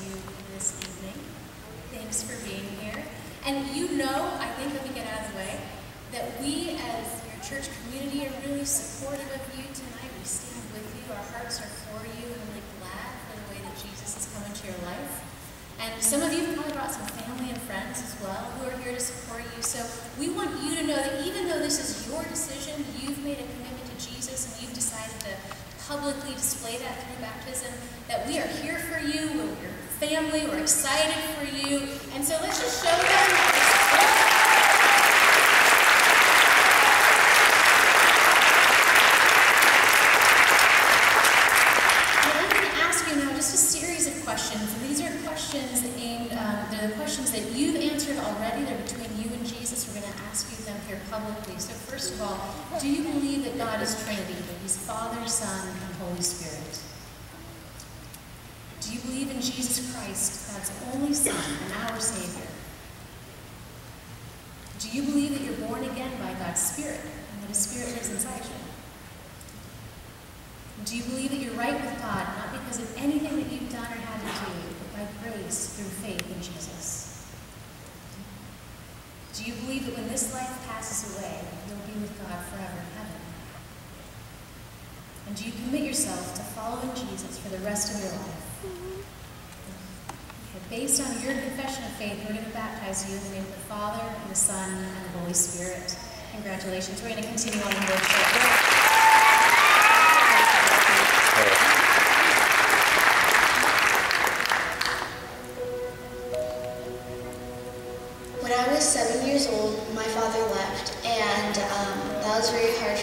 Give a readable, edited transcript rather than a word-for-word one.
you this evening. Thanks for being here. And you know, I think, let me get out of the way, that we as your church community are really supportive of you tonight. We stand with you. Our hearts are for you and really glad for the way that Jesus has come into your life. And some of you have probably brought some family and friends as well who are here to support you. So we want you to know that even though this is your decision, you've made a commitment to Jesus and you've decided to publicly display that through baptism, that we are here for you, we're your family, we're excited for you. And so let's just show them. Questions. And these are questions aimed, they're the questions that you've answered already. They're between you and Jesus. We're going to ask you them here publicly. So first of all, do you believe that God is Trinity, that He's Father, Son, and Holy Spirit? Do you believe in Jesus Christ, God's only Son and our Savior? Do you believe that you're born again by God's Spirit and that His Spirit lives inside you? Do you believe that you're right with God, not because of anything that you've done or had to do, but by grace through faith in Jesus? Do you believe that when this life passes away, you'll be with God forever in heaven? And do you commit yourself to following Jesus for the rest of your life? Based on your confession of faith, we're going to baptize you in the name of the Father, and the Son, and the Holy Spirit. Congratulations. We're going to continue on in worship.